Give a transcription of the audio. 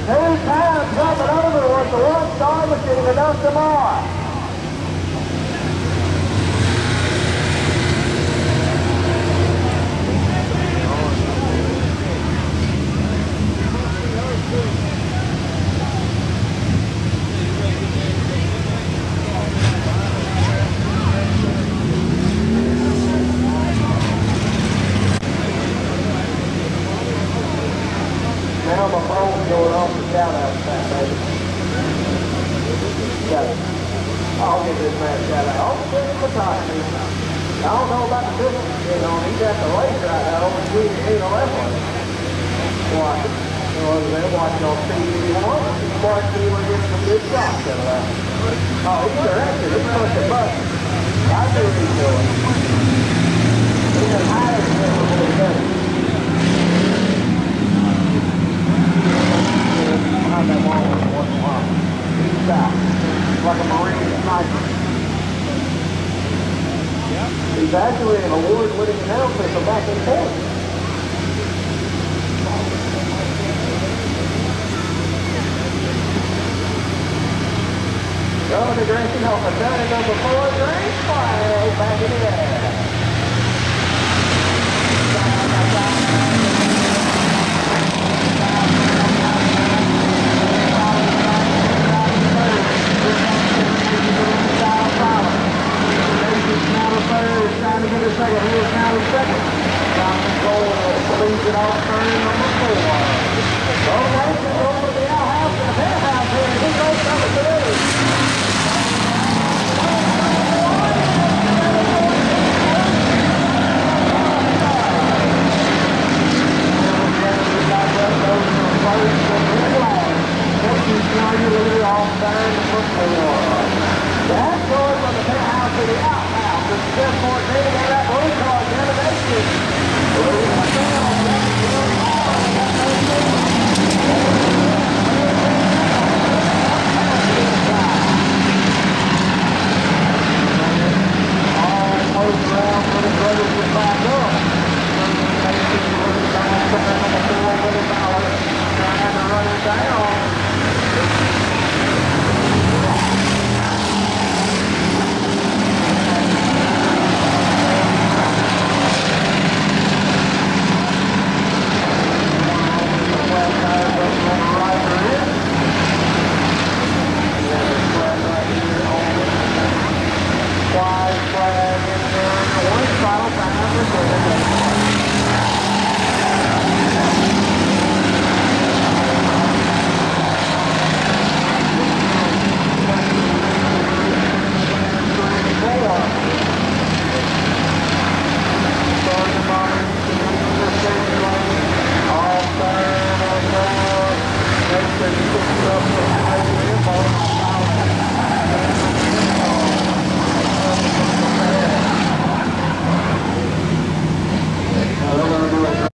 2 times jumping over was the 1-star machine of Dustin Moore. Now my phone's going off the shout-out track, baby. Got it. I'll give this man a shout-out. I'll give him a time. I don't know about the difference, you know, he's at the race right now, and we ain't on that one. Watch it. You know, they're watching on TV1. Watch me when getting some good shots out of that. Oh, he's directed. He's pushing buttons. I see what he's doing. He's as high as he's ever been done. Behind that wall once in a while. He's out. Like a Marine sniper. He's actually an award-winning announcer from back in Florida. Going to Gracie off of turn number 4, Grace flag back in the air. Trying to get a second. He was now the second. Down control leads it off turn number 4. Rotation over the outhouse and the penthouse here. He goes number 3. That's going from the penthouse to the outhouse. It's just more